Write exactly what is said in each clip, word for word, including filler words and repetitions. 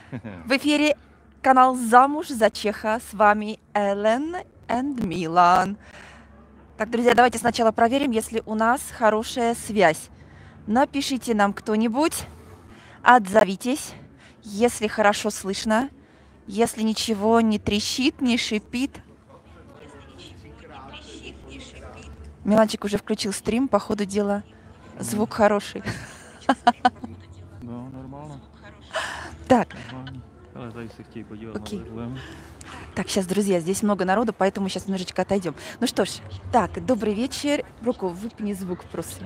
В эфире канал «Замуж за Чеха». С вами Элен и Милан. Так, друзья, давайте сначала проверим, если у нас хорошая связь. Напишите нам кто-нибудь, отзовитесь, если хорошо слышно, если ничего не трещит, не шипит. Миланчик уже включил стрим, по ходу дела. Звук хороший. Да, нормально. Так. Нормально. Окей. Так, сейчас, друзья, здесь много народу, поэтому сейчас немножечко отойдем. Ну что ж, так, добрый вечер. Руку выпни звук просто.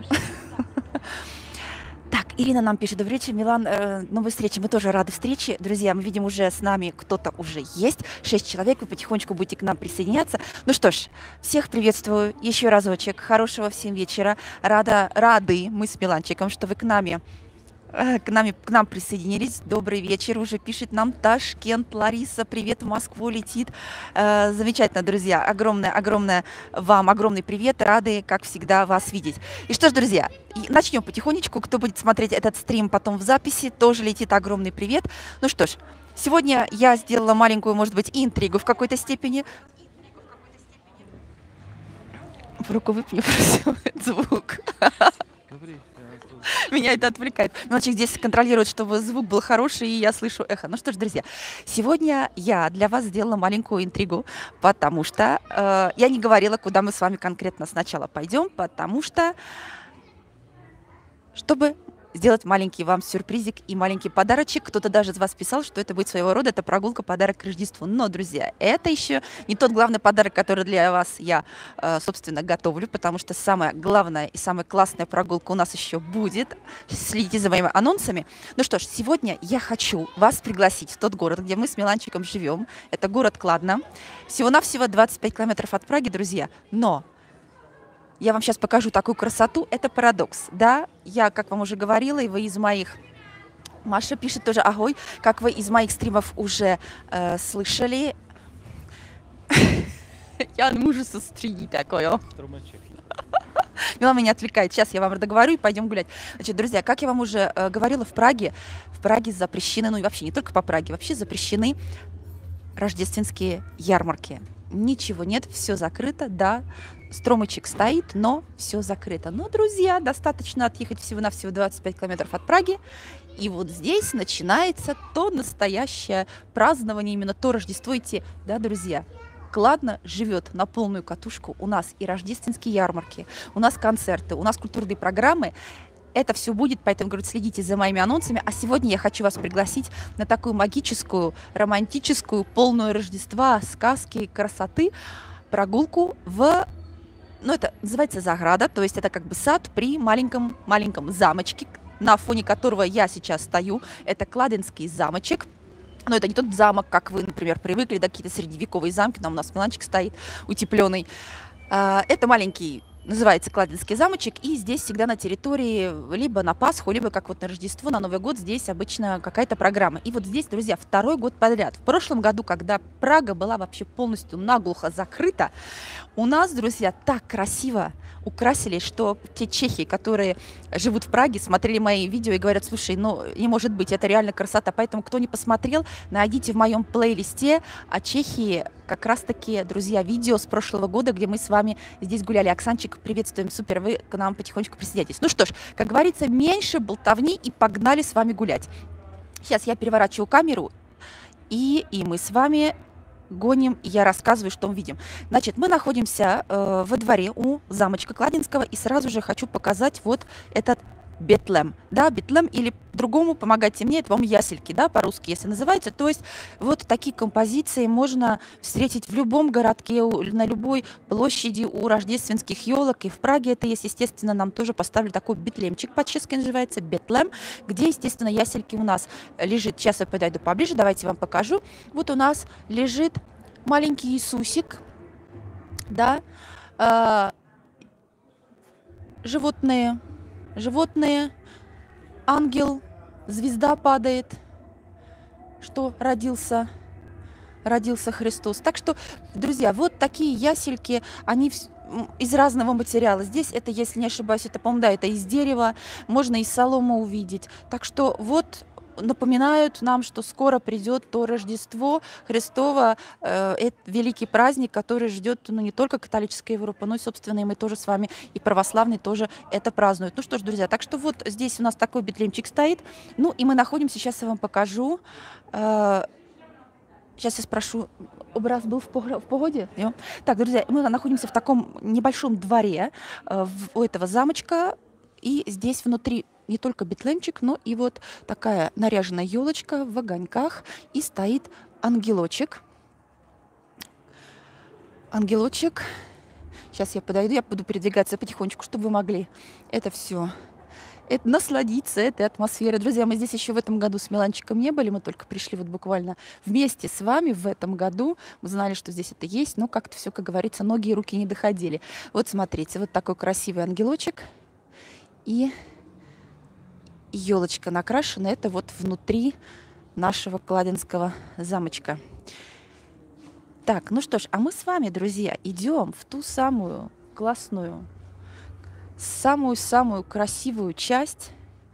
Так, Ирина нам пишет: добрый вечер, Милан, э, новой встречи. Мы тоже рады встрече. Друзья, мы видим, уже с нами кто-то уже есть. Шесть человек, вы потихонечку будете к нам присоединяться. Ну что ж, всех приветствую еще разочек. Хорошего всем вечера. Рада, рады мы с Миланчиком, что вы к нами К, нами, к нам присоединились. Добрый вечер. Уже пишет нам Ташкент. Лариса, привет, в Москву летит. Э, замечательно, друзья. Огромное, огромное вам, огромный привет. Рады, как всегда, вас видеть. И что ж, друзья, начнем потихонечку. Кто будет смотреть этот стрим потом в записи, тоже летит огромный привет. Ну что ж, сегодня я сделала маленькую, может быть, интригу в какой-то степени. В руку выпни, просил звук. Меня это отвлекает. Мелочик здесь контролирует, чтобы звук был хороший, и я слышу эхо. Ну что ж, друзья, сегодня я для вас сделала маленькую интригу, потому что э, я не говорила, куда мы с вами конкретно сначала пойдем, потому что, чтобы сделать маленький вам сюрпризик и маленький подарочек. Кто-то даже из вас писал, что это будет своего рода, это прогулка, подарок к Рождеству. Но, друзья, это еще не тот главный подарок, который для вас я, собственно, готовлю, потому что самая главная и самая классная прогулка у нас еще будет. Следите за моими анонсами. Ну что ж, сегодня я хочу вас пригласить в тот город, где мы с Миланчиком живем. Это город Кладно. Всего-навсего двадцать пять километров от Праги, друзья. Но я вам сейчас покажу такую красоту. Это парадокс. Да, я, как вам уже говорила, и вы из моих... Маша пишет тоже: огой, как вы из моих стримов уже э, слышали. Я мужу со стриги такое. Мила меня отвлекает. Сейчас я вам договорю и пойдем гулять. Значит, друзья, как я вам уже э, говорила, в Праге, в Праге запрещены, ну и вообще не только по Праге, вообще запрещены рождественские ярмарки. Ничего нет, все закрыто, да. Стромычек стоит, но все закрыто. Но, друзья, достаточно отъехать всего-навсего двадцать пять километров от Праги. И вот здесь начинается то настоящее празднование, именно то Рождество идти. Да, друзья, Кладно живет на полную катушку. У нас и рождественские ярмарки, у нас концерты, у нас культурные программы. Это все будет, поэтому, говорю, следите за моими анонсами. А сегодня я хочу вас пригласить на такую магическую, романтическую, полную Рождества, сказки, красоты прогулку в... Ну, это называется заграда, то есть это как бы сад при маленьком, маленьком замочке, на фоне которого я сейчас стою. Это Кладенский замочек. Но это не тот замок, как вы, например, привыкли, да, какие-то средневековые замки. Там у нас Миланчик стоит утепленный. Это маленький, называется Кладенский замочек, и здесь всегда на территории либо на Пасху, либо как вот на Рождество, на Новый год здесь обычно какая-то программа. И вот здесь, друзья, второй год подряд. В прошлом году, когда Прага была вообще полностью наглухо закрыта, у нас, друзья, так красиво украсили, что те чехи, которые живут в Праге, смотрели мои видео и говорят: слушай, ну не может быть, это реально красота. Поэтому, кто не посмотрел, найдите в моем плейлисте о Чехии как раз-таки, друзья, видео с прошлого года, где мы с вами здесь гуляли. Оксанчик, приветствуем, супер, вы к нам потихонечку присоединяйтесь. Ну что ж, как говорится, меньше болтовни и погнали с вами гулять. Сейчас я переворачиваю камеру, и, и мы с вами гоним, и я рассказываю, что мы видим. Значит, мы находимся э, во дворе у замочка Кладенского, и сразу же хочу показать вот этот Бетлем, да, Бетлем, или по-другому, помогайте мне, это, по-моему, ясельки, да, по-русски, если называется. То есть вот такие композиции можно встретить в любом городке, на любой площади у рождественских елок, и в Праге это есть, естественно, нам тоже поставили такой бетлемчик, по-чешски называется, Бетлем, где, естественно, ясельки у нас лежит. Сейчас я подойду поближе, давайте вам покажу. Вот у нас лежит маленький Иисусик, да, э, животные, животные, ангел, звезда падает, что родился, родился Христос. Так что, друзья, вот такие ясельки, они из разного материала. Здесь это, если не ошибаюсь, это, по-моему, да, это из дерева, можно из соломы увидеть. Так что вот напоминают нам, что скоро придет то Рождество Христово, э, это великий праздник, который ждет, ну, не только католическая Европа, но и, собственно, и мы тоже с вами, и православные тоже это празднуют. Ну что ж, друзья, так что вот здесь у нас такой бетлемчик стоит. Ну и мы находимся, сейчас я вам покажу. Э, сейчас я спрошу, образ был в, погр- в погоде? Нет? Так, друзья, мы находимся в таком небольшом дворе э, в- у этого замочка, и здесь внутри не только бетлемчик, но и вот такая наряженная елочка в огоньках, и стоит ангелочек. Ангелочек. Сейчас я подойду, я буду передвигаться потихонечку, чтобы вы могли это все это насладиться этой атмосферой. Друзья, мы здесь еще в этом году с Миланчиком не были, мы только пришли вот буквально вместе с вами в этом году. Мы знали, что здесь это есть, но как-то все, как говорится, ноги и руки не доходили. Вот смотрите, вот такой красивый ангелочек. И елочка накрашена. Это вот внутри нашего Кладинского замочка. Так, ну что ж, а мы с вами, друзья, идем в ту самую классную, самую-самую красивую часть,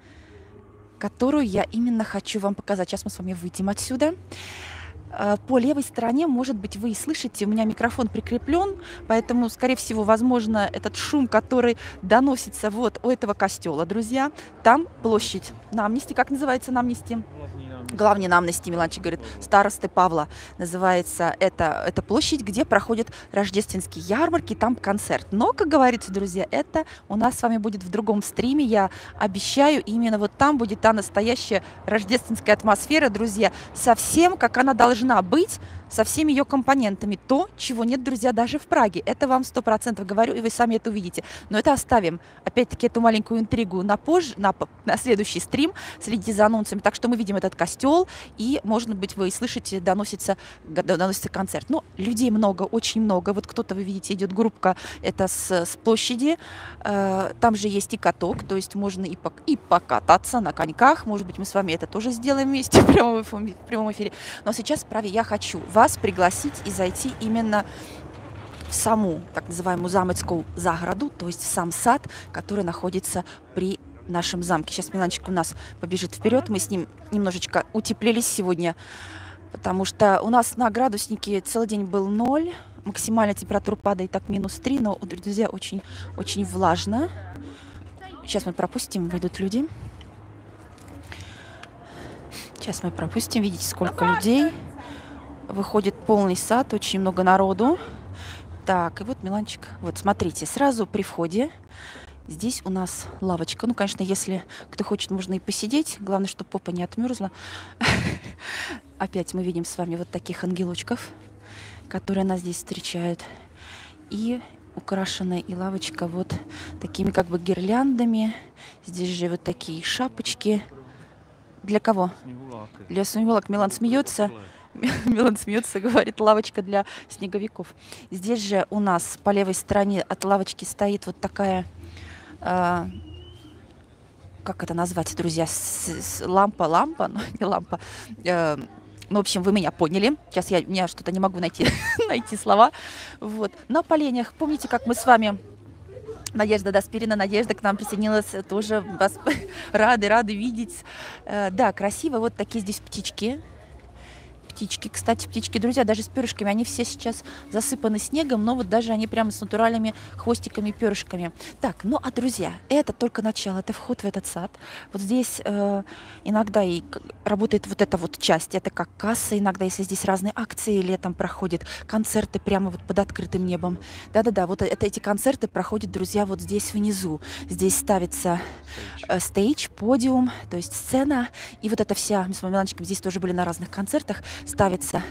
которую я именно хочу вам показать. Сейчас мы с вами выйдем отсюда. По левой стороне, может быть, вы и слышите, у меня микрофон прикреплен, поэтому, скорее всего, возможно, этот шум, который доносится вот у этого костела, друзья, там площадь на Амнисти. Как называется на Амнисти? Главный на Амнисти, Миланчик говорит, старосты Павла называется это, это площадь, где проходят рождественские ярмарки, там концерт. Но, как говорится, друзья, это у нас с вами будет в другом стриме, я обещаю, именно вот там будет та настоящая рождественская атмосфера, друзья, совсем как она должна быть, со всеми ее компонентами. То, чего нет, друзья, даже в Праге. Это вам сто процентов говорю, и вы сами это увидите. Но это оставим, опять-таки, эту маленькую интригу на позже, на, на следующий стрим. Следите за анонсами. Так что мы видим этот костел, и, может быть, вы слышите, доносится, доносится концерт. Но людей много, очень много. Вот кто-то, вы видите, идет группка, это с, с площади. Э, там же есть и каток, то есть можно и, пок и покататься на коньках. Может быть, мы с вами это тоже сделаем вместе в прямом, в прямом эфире. Но сейчас, правда, я хочу вас пригласить и зайти именно в саму так называемую замецкую заграду, то есть в сам сад, который находится при нашем замке. Сейчас Миланчик у нас побежит вперед, мы с ним немножечко утеплились сегодня, потому что у нас на градуснике целый день был ноль, максимальная температура падает так минус три, но, друзья, очень, очень влажно. Сейчас мы пропустим, выйдут люди. Сейчас мы пропустим, видите, сколько людей. Выходит полный сад, очень много народу. Так, и вот Миланчик. Вот, смотрите, сразу при входе здесь у нас лавочка. Ну, конечно, если кто хочет, можно и посидеть. Главное, чтобы попа не отмерзла. Опять мы видим с вами вот таких ангелочков, которые нас здесь встречают. И украшена и лавочка вот такими как бы гирляндами. Здесь же вот такие шапочки. Для кого? Для снеговик. Милан смеется. Милан смеется, говорит, лавочка для снеговиков. Здесь же у нас по левой стороне от лавочки стоит вот такая, э, как это назвать, друзья, с, с, лампа, лампа, ну, не лампа. Э, ну, в общем, вы меня поняли. Сейчас я, я что-то не могу найти, найти слова. Вот. На поленьях, помните, как мы с вами... Надежда Доспирина, Надежда к нам присоединилась, тоже вас рады, рады видеть. Э, да, красиво, вот такие здесь птички. Птички, кстати, птички, друзья, даже с перышками, они все сейчас засыпаны снегом, но вот даже они прямо с натуральными хвостиками, перышками. Так, ну а, друзья, это только начало, это вход в этот сад. Вот здесь э, иногда и работает вот эта вот часть, это как касса, иногда, если здесь разные акции летом проходят, концерты прямо вот под открытым небом. Да-да-да, вот это, эти концерты проходят, друзья, вот здесь внизу. Здесь ставится э, стейдж, подиум, то есть сцена, и вот эта вся, мы с вами, Миланчиком, здесь тоже были на разных концертах, ставятся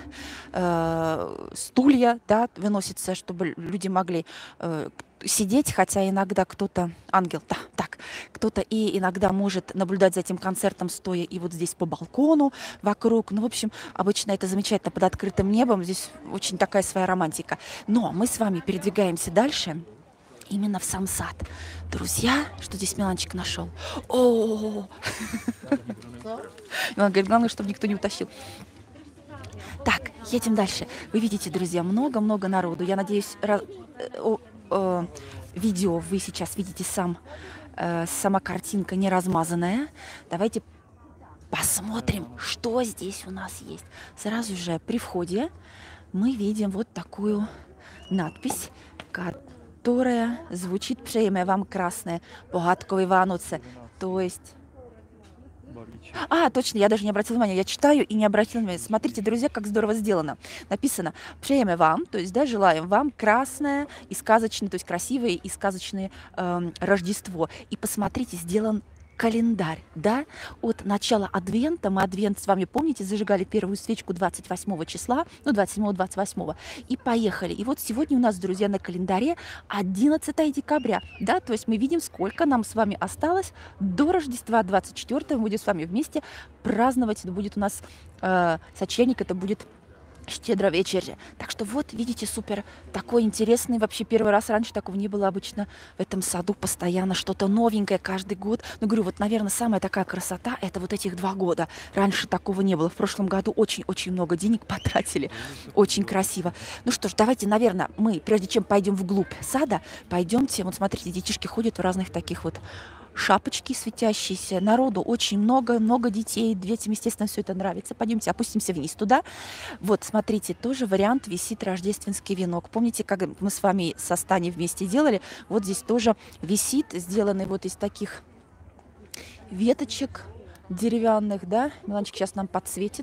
э, стулья, да, выносится, чтобы люди могли э, сидеть, хотя иногда кто-то, ангел, да, так, кто-то и иногда может наблюдать за этим концертом, стоя и вот здесь по балкону вокруг. Ну, в общем, обычно это замечательно под открытым небом, здесь очень такая своя романтика. Но мы с вами передвигаемся дальше. Именно в сам сад. Друзья, что здесь Миланчик нашел? О, он говорит, главное, чтобы никто не утащил. Так, едем дальше. Вы видите, друзья, много-много народу. Я надеюсь, видео вы сейчас видите сам, сама картинка не размазанная. Давайте посмотрим, что здесь у нас есть. Сразу же при входе мы видим вот такую надпись, которая звучит «Přejeme вам красное погадковые Вануце». То есть... А, точно, я даже не обратила внимания. Я читаю и не обратила внимания. Смотрите, друзья, как здорово сделано. Написано «Přejeme вам», то есть, да, желаем вам красное и сказочное, то есть красивое и сказочное эм, Рождество. И посмотрите, сделан календарь, да, от начала Адвента. Мы Адвент с вами, помните, зажигали первую свечку двадцать восьмого числа, ну, двадцать седьмого двадцать восьмого, и поехали. И вот сегодня у нас, друзья, на календаре одиннадцатое декабря, да, то есть мы видим, сколько нам с вами осталось до Рождества двадцать четвёртого. Мы будем с вами вместе праздновать. Это будет у нас э, сочельник, это будет Щедро вечеря. Так что вот, видите, супер такой интересный. Вообще первый раз, раньше такого не было обычно в этом саду. Постоянно что-то новенькое каждый год. Ну, говорю, вот, наверное, самая такая красота — это вот этих два года. Раньше такого не было. В прошлом году очень-очень много денег потратили. Очень красиво. Ну что ж, давайте, наверное, мы, прежде чем пойдем вглубь сада, пойдемте. Вот смотрите, детишки ходят в разных таких вот шапочки светящиеся. Народу очень много, много детей. Детям, естественно, все это нравится. Пойдемте, опустимся вниз туда. Вот, смотрите, тоже вариант висит рождественский венок. Помните, как мы с вами со Станей вместе делали? Вот здесь тоже висит, сделанный вот из таких веточек деревянных, да? Миланчик сейчас нам подсветит.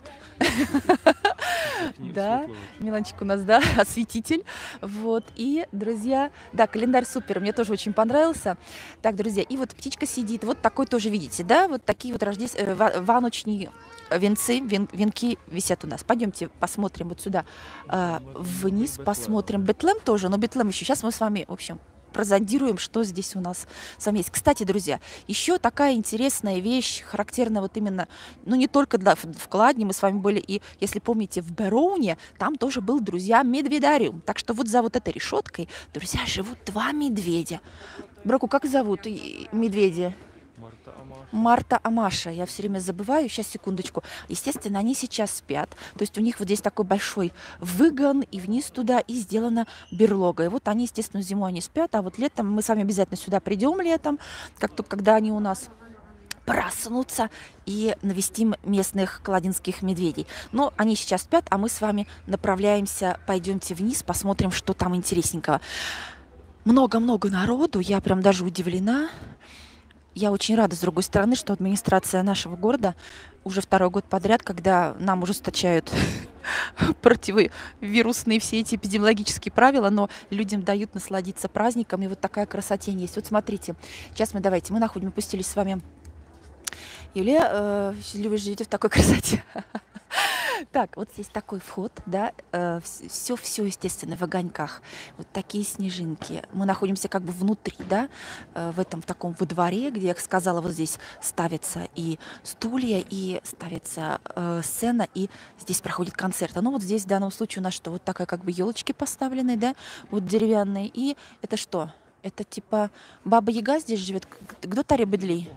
Да, Миланчик у нас, да, осветитель. Вот, и, друзья, да, календарь супер, мне тоже очень понравился. Так, друзья, и вот птичка сидит, вот такой тоже, видите, да, вот такие вот рождественские, ваночные венцы, вен, венки висят у нас. Пойдемте посмотрим вот сюда э, вниз, посмотрим. Бетлем тоже, но Бетлем еще. Сейчас мы с вами, в общем, прозондируем, что здесь у нас с вами есть. Кстати, друзья, еще такая интересная вещь, характерная вот именно, ну не только для вкладни, мы с вами были и, если помните, в Бероуне, там тоже был, друзья, медведариум. Так что вот за вот этой решеткой, друзья, живут два медведя. Браку, как зовут медведя? Марта, Амаша, я все время забываю, сейчас, секундочку. Естественно, они сейчас спят, то есть у них вот здесь такой большой выгон, и вниз туда, и сделана берлога. И вот они, естественно, зимой они спят, а вот летом мы с вами обязательно сюда придем летом, как только когда они у нас проснутся, и навестим местных кладинских медведей. Но они сейчас спят, а мы с вами направляемся, пойдемте вниз, посмотрим, что там интересненького. Много-много народу, я прям даже удивлена. Я очень рада, с другой стороны, что администрация нашего города уже второй год подряд, когда нам ужесточают противовирусные все эти эпидемиологические правила, но людям дают насладиться праздником, и вот такая красотень есть. Вот смотрите, сейчас мы, давайте, мы находим, мы пустились с вами. Юлия, э, вы живете в такой красоте. Так, вот здесь такой вход, да, все-все, естественно, в огоньках. Вот такие снежинки. Мы находимся как бы внутри, да, э, в этом в таком во дворе, где, я сказала, вот здесь ставятся и стулья, и ставится э, сцена, и здесь проходит концерт. Ну вот здесь в данном случае у нас что, вот такая как бы елочки поставлены, да, вот деревянные. И это что? Это типа Баба Яга здесь живет? Кто Таря Бедли?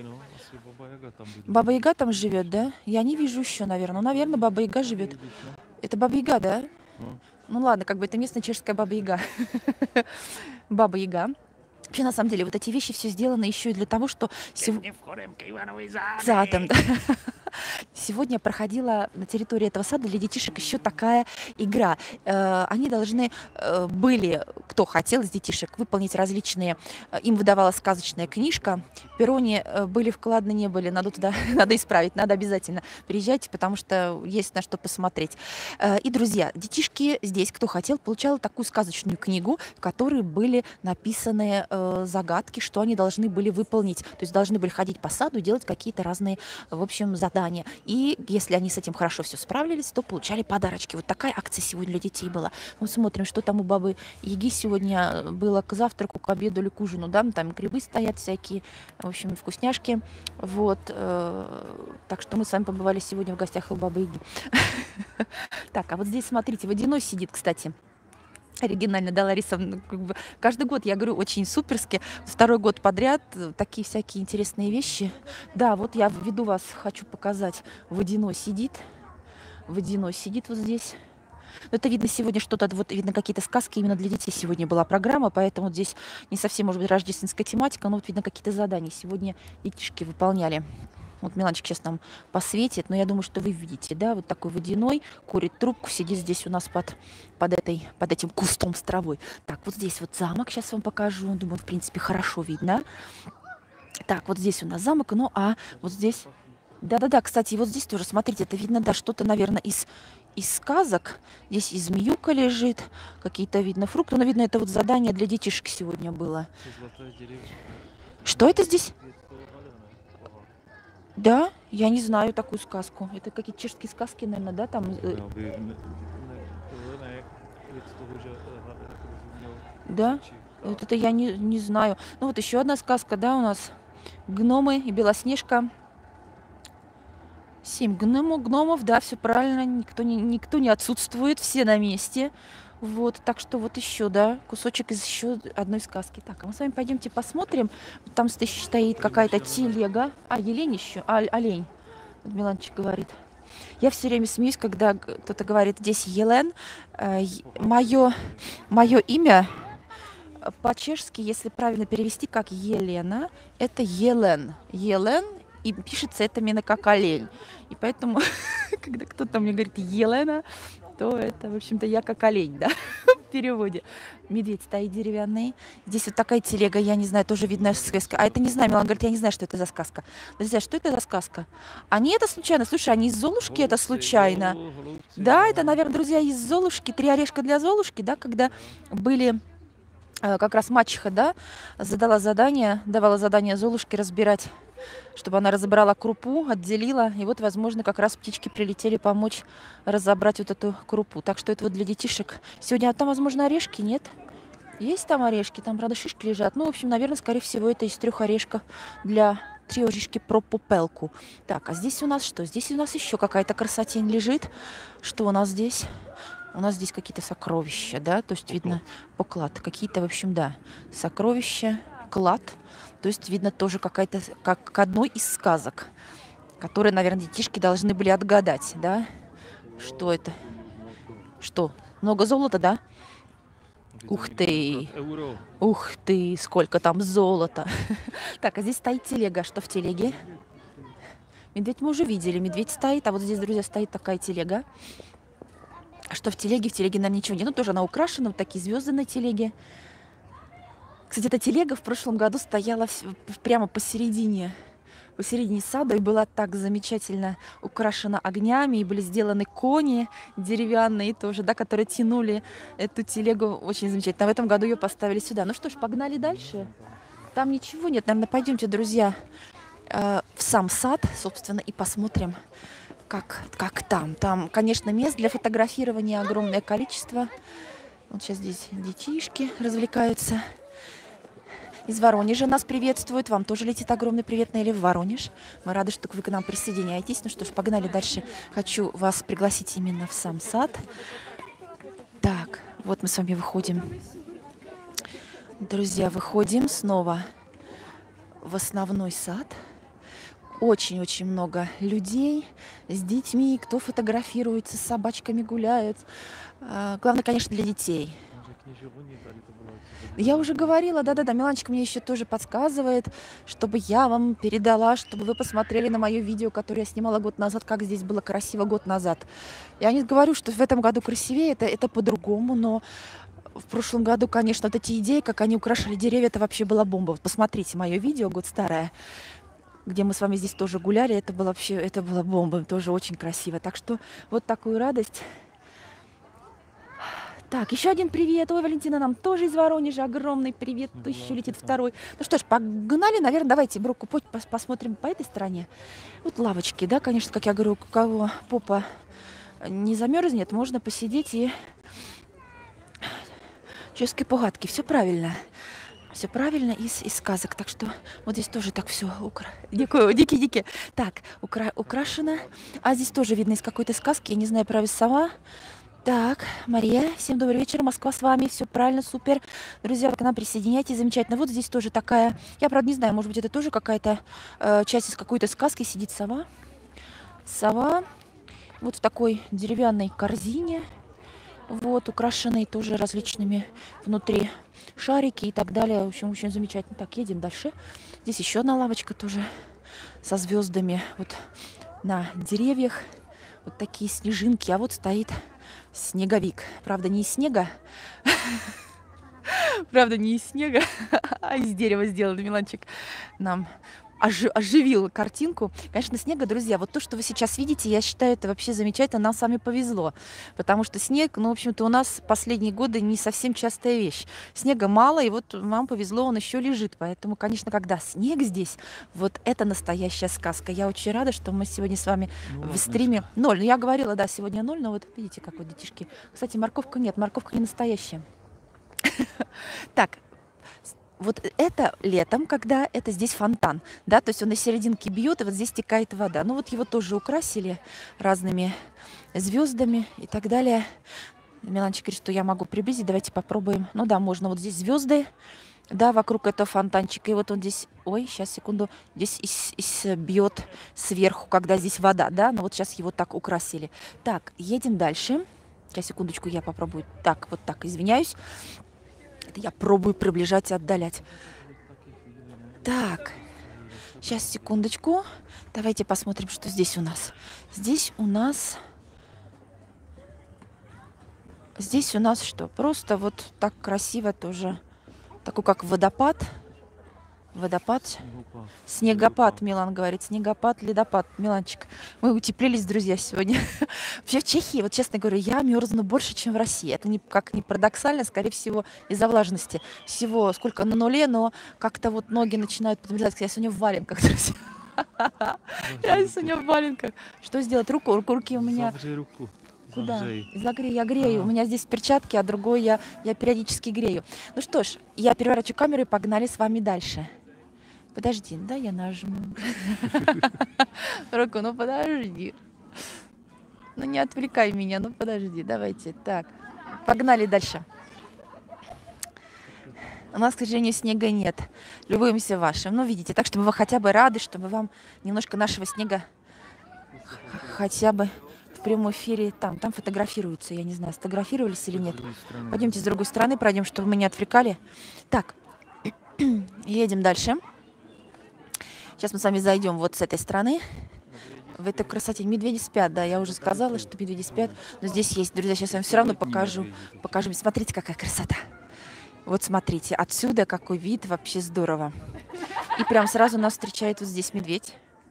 Баба Яга там живет, да? Я не вижу еще, наверное. Ну, наверное, Баба Яга живет. Это Баба Яга, да? Ну ладно, как бы это местная чешская Баба Яга. Баба Яга. Вообще, на самом деле, вот эти вещи все сделаны еще и для того, что... Задом, да. Сегодня проходила на территории этого сада для детишек еще такая игра. Они должны были, кто хотел из детишек, выполнить различные... Им выдавалась сказочная книжка. Перроне были вкладны, не были. Надо туда, надо исправить, надо обязательно. Приезжайте, потому что есть на что посмотреть. И, друзья, детишки здесь, кто хотел, получал такую сказочную книгу, в которой были написаны загадки, что они должны были выполнить. То есть должны были ходить по саду и делать какие-то разные, в общем, задания. И если они с этим хорошо все справлялись, то получали подарочки. Вот такая акция сегодня для детей была. Мы смотрим, что там у Бабы Яги сегодня было к завтраку, к обеду или к ужину. Да? Там грибы стоят всякие, в общем, вкусняшки. Вот. Так что мы с вами побывали сегодня в гостях у Бабы Яги. Так, а вот здесь, смотрите, водяной сидит, кстати. Оригинально, да, Лариса, ну, как бы, каждый год, я говорю, очень суперски, второй год подряд такие всякие интересные вещи. Да, вот я веду вас, хочу показать, водяной сидит, водяной сидит вот здесь. Это видно сегодня что-то, вот видно какие-то сказки, именно для детей сегодня была программа, поэтому вот здесь не совсем, может быть, рождественская тематика, но вот видно какие-то задания сегодня детишки выполняли. Вот Миланчик сейчас нам посветит, но я думаю, что вы видите, да, вот такой водяной, курит трубку, сидит здесь у нас под, под, этой, под этим кустом с травой. Так, вот здесь вот замок, сейчас вам покажу, думаю, в принципе, хорошо видно. Так, вот здесь у нас замок, ну а вот здесь... Да-да-да, кстати, вот здесь тоже, смотрите, это видно, да, что-то, наверное, из, из сказок. Здесь и змеюка лежит, какие-то, видно, фрукты. Но, видно, это вот задание для детишек сегодня было. Что это здесь? Да, я не знаю такую сказку. Это какие-то чешские сказки, наверное, да, там... Да, вот это я не, не знаю. Ну вот еще одна сказка, да, у нас гномы и Белоснежка. Семь гномов, гномов, да, все правильно, никто не, никто не отсутствует, все на месте. Вот, так что вот еще, да, кусочек из еще одной сказки. Так, а мы с вами пойдемте посмотрим. Там стоит какая-то телега. А, елень еще, а, олень, вот Миланчик говорит. Я все время смеюсь, когда кто-то говорит, здесь Елен. Мое, мое имя по-чешски, если правильно перевести, как Елена, это Елен. Елен. И пишется это именно как олень. И поэтому, когда кто-то мне говорит Елена, то это, в общем-то, я как олень, да, в переводе. Медведь стоит деревянный. Здесь вот такая телега, я не знаю, тоже видно сказка. А это не знаю, Милан говорит, я не знаю, что это за сказка. Друзья, что это за сказка? Они это случайно, слушай, они из Золушки это случайно. Да, это, наверное, друзья, из Золушки, три орешка для Золушки, да, когда были... Как раз мачеха, да, задала задание, давала задание Золушке разбирать, чтобы она разобрала крупу, отделила. И вот, возможно, как раз птички прилетели помочь разобрать вот эту крупу. Так что это вот для детишек. Сегодня, а там, возможно, орешки, нет? Есть там орешки, там, правда, шишки лежат. Ну, в общем, наверное, скорее всего, это из трех орешков для три орешки про попелку. Так, а здесь у нас что? Здесь у нас еще какая-то красотень лежит. Что у нас здесь? У нас здесь какие-то сокровища, да, то есть видно поклад, какие-то, в общем, да, сокровища, клад, то есть видно тоже какая-то, как к одной из сказок, которые, наверное, детишки должны были отгадать, да, что это, что, много золота, да? Ух ты, ух ты, сколько там золота. Так, а здесь стоит телега, что в телеге? Медведь мы уже видели, медведь стоит, а вот здесь, друзья, стоит такая телега. Что в телеге? В телеге, наверное, ничего нет. Ну, тоже она украшена, вот такие звезды на телеге. Кстати, эта телега в прошлом году стояла прямо посередине, посередине сада и была так замечательно украшена огнями, и были сделаны кони деревянные тоже, да, которые тянули эту телегу очень замечательно. А в этом году ее поставили сюда. Ну что ж, погнали дальше. Там ничего нет. Наверное, пойдемте, друзья, в сам сад, собственно, и посмотрим, Как, как там. Там, конечно, мест для фотографирования огромное количество. Вот сейчас здесь детишки развлекаются. Из Воронежа нас приветствуют. Вам тоже летит огромный привет, Нелли, в Воронеж. Мы рады, что вы к нам присоединяетесь. Ну что ж, погнали дальше. Хочу вас пригласить именно в сам сад. Так, вот мы с вами выходим. Друзья, выходим снова в основной сад. Очень-очень много людей с детьми, кто фотографируется, с собачками гуляют. А, главное, конечно, для детей. Я уже говорила, да-да-да, Миланчик мне еще тоже подсказывает, чтобы я вам передала, чтобы вы посмотрели на мое видео, которое я снимала год назад, как здесь было красиво год назад. Я не говорю, что в этом году красивее, это, это по-другому, но в прошлом году, конечно, вот эти идеи, как они украшали деревья, это вообще была бомба. Вот посмотрите мое видео, год старое, где мы с вами здесь тоже гуляли, это было вообще, это была бомба, тоже очень красиво. Так что вот такую радость. Так, еще один привет. Ой, Валентина, нам тоже из Воронежа огромный привет. Да, еще летит второй. Ну что ж, погнали, наверное, давайте броку посмотрим по этой стороне. Вот лавочки, да, конечно, как я говорю, у кого попа не замерзнет, можно посидеть и чешские погадки. Все правильно. Все правильно из, из сказок. Так что вот здесь тоже так все укра... Дикие-дикие. Так, укра... украшено. А здесь тоже видно из какой-то сказки. Я не знаю, правильно, сова. Так, Мария, всем добрый вечер. Москва с вами. Все правильно, супер. Друзья, к нам присоединяйтесь. Замечательно. Вот здесь тоже такая... Я, правда, не знаю, может быть, это тоже какая-то э, часть из какой-то сказки. Сидит сова. Сова. Вот в такой деревянной корзине. Вот, украшенные тоже различными внутри шарики и так далее. В общем, очень замечательно. Так, едем дальше. Здесь еще одна лавочка тоже. со звездами вот на деревьях. Вот такие снежинки. А вот стоит снеговик. Правда, не из снега. Правда, не из снега, а из дерева сделан. Миланчик нам ожи- оживил картинку. Конечно, снега, друзья, вот то, что вы сейчас видите, я считаю, это вообще замечательно. Нам с вами повезло. Потому что снег, ну, в общем-то, у нас последние годы не совсем частая вещь. Снега мало, и вот вам повезло, он еще лежит. Поэтому, конечно, когда снег здесь, вот это настоящая сказка. Я очень рада, что мы сегодня с вами Ну в ладно, стриме. Ноль. Ну, я говорила, да, сегодня ноль, но вот видите, как вот детишки. Кстати, морковка нет, морковка не настоящая. Так, с- вот это летом, когда это здесь фонтан, да, то есть он на серединке бьет, и вот здесь текает вода. Ну вот его тоже украсили разными звездами и так далее. Миланчик говорит, что я могу приблизить, давайте попробуем. Ну да, можно. Вот здесь звезды, да, вокруг этого фонтанчика. И вот он здесь, ой, сейчас, секунду, здесь из, из- бьет сверху, когда здесь вода, да, ну вот сейчас его так украсили. Так, едем дальше. Сейчас, секундочку, я попробую. Так, вот так, извиняюсь. Это я пробую приближать и отдалять. Так, сейчас, секундочку. Давайте посмотрим, что здесь у нас. Здесь у нас... Здесь у нас что? Просто вот так красиво тоже. Такой как водопад. Водопад. снегопад. Снегопад, Милан говорит. Снегопад, ледопад. Миланчик, мы утеплились, друзья, сегодня. Вообще в Чехии, вот честно говорю, я мерзну больше, чем в России. Это не, как ни парадоксально, скорее всего, из-за влажности. Всего сколько на нуле, но как-то вот ноги начинают подмерзать. Я сегодня в валенках, друзья. Zavři Я ruku. сегодня в валенках. Что сделать? Руку, руку, руки у меня... Zavři ruku. Куда? Zavři. Загрей, я грею. У А. меня здесь перчатки, а другой я, я периодически грею. Ну что ж, я переворачиваю камеру и погнали с вами дальше. Подожди, да, я нажму. Руку, ну подожди. Ну не отвлекай меня, ну подожди, давайте. Так, погнали дальше. У нас, к сожалению, снега нет. Любуемся вашим. Ну, видите, так, чтобы вы хотя бы рады, чтобы вам немножко нашего снега х- хотя бы в прямом эфире там, там фотографируются. Я не знаю, сфотографировались или С нет. другой стороны. Пойдемте с другой стороны пройдем, чтобы мы не отвлекали. Так, едем дальше. Сейчас мы с вами зайдем вот с этой стороны. В этой красоте медведи спят, да, я уже сказала, что медведи спят. Но здесь есть, друзья, сейчас я вам все равно Животные покажу. медведи такие. Покажу. Смотрите, какая красота. Вот смотрите, отсюда какой вид, вообще здорово. И прям сразу нас встречает вот здесь медведь.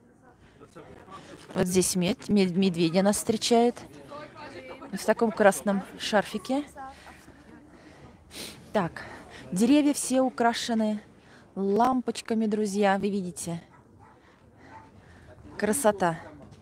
Вот здесь мед, мед- медведя нас встречает. В таком красном шарфике. Так, деревья все украшены лампочками, друзья, вы видите. Красота.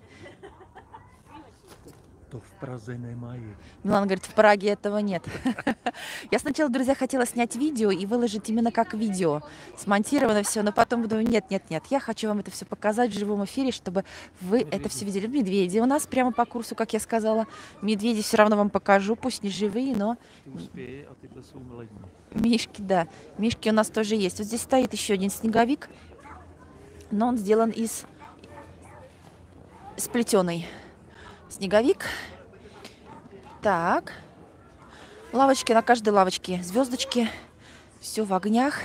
To v Praze nemají. Милан говорит, в Праге этого нет. Я сначала, друзья, хотела снять видео и выложить именно как видео. Смонтировано все, но потом думаю, нет, нет, нет. Я хочу вам это все показать в живом эфире, чтобы вы это все видели. Медведи у нас прямо по курсу, как я сказала. Медведи все равно вам покажу, пусть не живые, но Ty uspějí a tyhle jsou mladí. мишки, да. Мишки у нас тоже есть. Вот здесь стоит еще один снеговик, но он сделан из сплетенный снеговик. Так. Лавочки, на каждой лавочке звездочки. Все в огнях.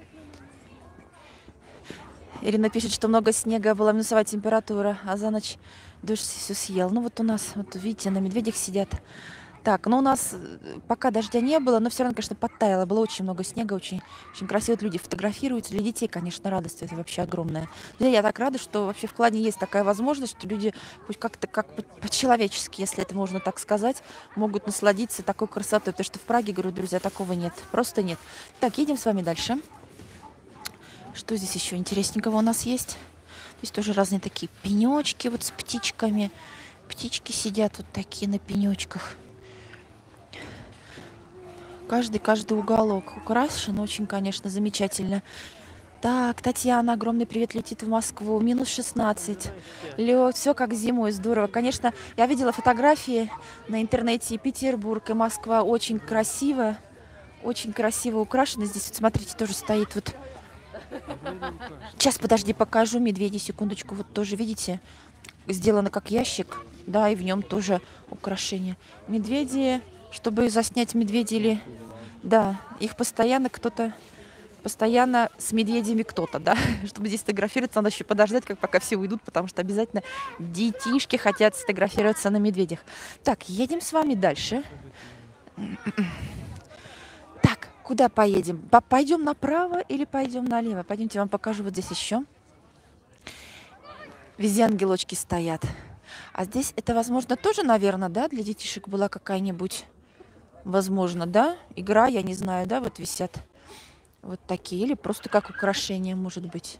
Ирина пишет, что много снега, была минусовая температура, а за ночь дождь все съел. Ну вот у нас, вот видите, на медведях сидят. Так, ну у нас э, пока дождя не было, но все равно, конечно, подтаяло. Было очень много снега, очень, очень красиво. Вот люди фотографируются. Для детей, конечно, радость это вообще огромная. Да, я так рада, что вообще в Кладне есть такая возможность, что люди хоть как-то как по- по-человечески, если это можно так сказать, могут насладиться такой красотой. Потому что в Праге, говорю, друзья, такого нет. Просто нет. Так, едем с вами дальше. Что здесь еще интересненького у нас есть? Здесь тоже разные такие пенечки вот с птичками. Птички сидят вот такие на пенечках. Каждый, каждый уголок украшен очень, конечно, замечательно. Так, Татьяна, огромный привет летит в Москву. Минус шестнадцать. Лед, все как зимой, здорово. Конечно, я видела фотографии на интернете. И Петербург, и Москва очень красиво. Очень красиво украшено. Здесь, вот, смотрите, тоже стоит вот... Сейчас, подожди, покажу медведей, секундочку. Вот тоже, видите, сделано как ящик. Да, и в нем тоже украшение. Медведи, чтобы заснять медведей или... Да, их постоянно кто-то постоянно с медведями кто-то, да, чтобы здесь сфотографироваться, надо еще подождать, как пока все уйдут, потому что обязательно детишки хотят сфотографироваться на медведях. Так, едем с вами дальше. Так, куда поедем? Пойдем направо или пойдем налево? Пойдемте, я вам покажу вот здесь еще. Везде ангелочки стоят. А здесь это, возможно, тоже, наверное, да, для детишек была какая-нибудь, возможно, да, игра, я не знаю, да, вот висят вот такие. Или просто как украшение, может быть.